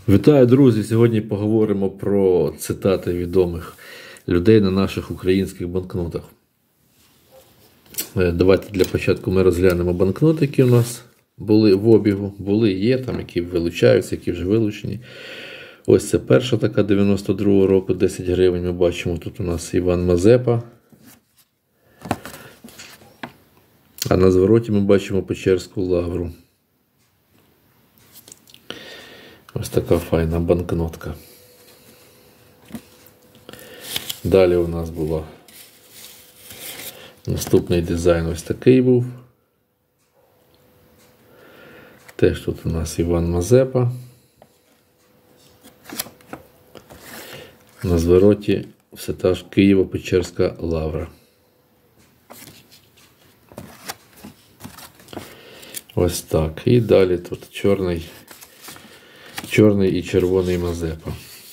Вітаю, друзі! Сьогодні поговоримо про цитати відомих людей на наших українських банкнотах. Давайте для початку ми розглянемо банкноти, які у нас були в обігу. Були, є, там, які вилучаються, які вже вилучені. Ось це перша така 92-го року, 10 гривень. Ми бачимо, тут у нас Іван Мазепа. А на звороті ми бачимо Печерську лавру. Ось така файна банкнотка. Далі у нас була наступний дизайн, ось такий був. Теж тут у нас Іван Мазепа. На звороті все та ж Києво-Печерська лавра. Ось так. І далі тут чорний і червоний Мазепа.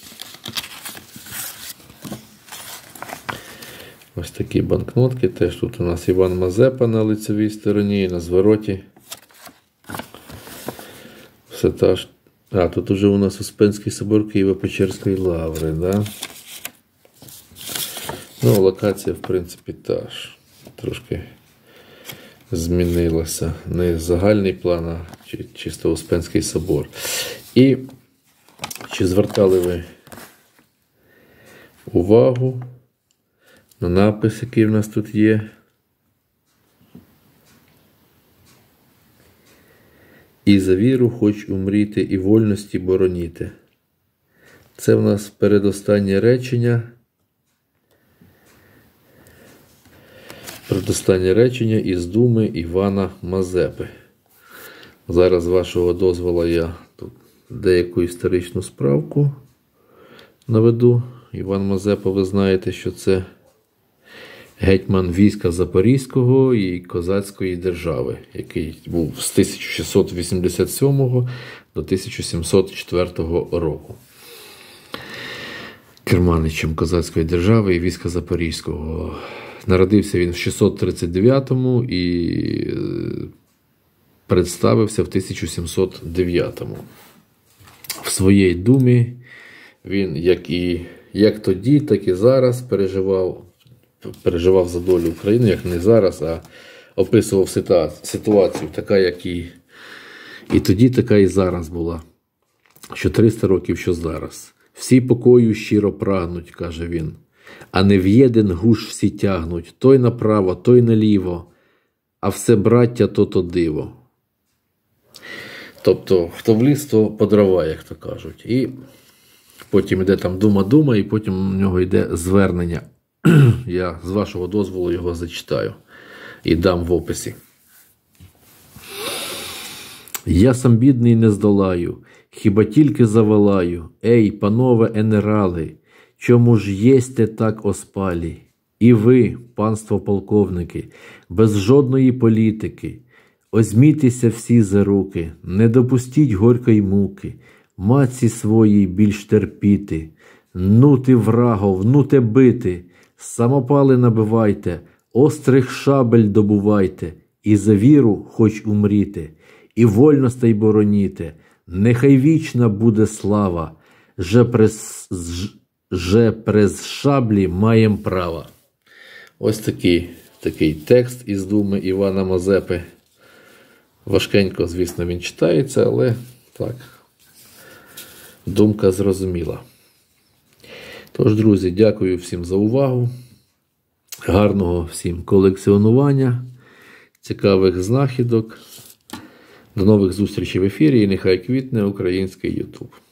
Ось такі банкнотки. Теж тут у нас Іван Мазепа на лицевій стороні і на звороті. Все та ж. А, тут уже у нас Успенський собор Києво-Печерської лаври, да? Ну, локація, в принципі, та ж. Трошки змінилася. Не загальний план, а чисто Успенський собор. І чи звертали ви увагу на напис, який в нас тут є? І за віру хоч умріти, і вольності бороніти. Це в нас передостаннє речення. Передостаннє речення із думи Івана Мазепи. Зараз, з вашого дозволу, я тут деяку історичну справку наведу. Іван Мазепа, ви знаєте, що це гетьман війська Запорізького і Козацької держави, який був з 1687 до 1704 року. Керманичем Козацької держави і війська Запорізького. Народився він в 639-му і представився в 1709-му. В своїй думі він як тоді, так і зараз переживав за долю України, як не зараз, а описував ситуацію, така, як і тоді, така і зараз була. Що 300 років, що зараз. Всі покою щиро прагнуть, каже він, а не в єдин гуш всі тягнуть, той направо, той наліво, а все браття то диво. Тобто, хто в ліс, то по дрова, як то кажуть. І потім йде там дума-дума, і потім у нього йде звернення. Я, з вашого дозволу, його зачитаю і дам в описі. Я сам бідний не здолаю, хіба тільки заволаю. Ей, панове енерали, чому ж єсте так оспалі? І ви, панство полковники, без жодної політики, озмітеся всі за руки, не допустіть горької муки, матці своїй більш терпіти, нути врагов, нуте бити, самопали набивайте, острих шабель добувайте, і за віру хоч умріте, і вольностей бороніте, нехай вічна буде слава, же през шаблі маєм права. Ось такий текст із думи Івана Мазепи. Важкенько, звісно, він читається, але так, думка зрозуміла. Тож, друзі, дякую всім за увагу. Гарного всім колекціонування, цікавих знахідок. До нових зустрічей в ефірі і нехай квітне український YouTube.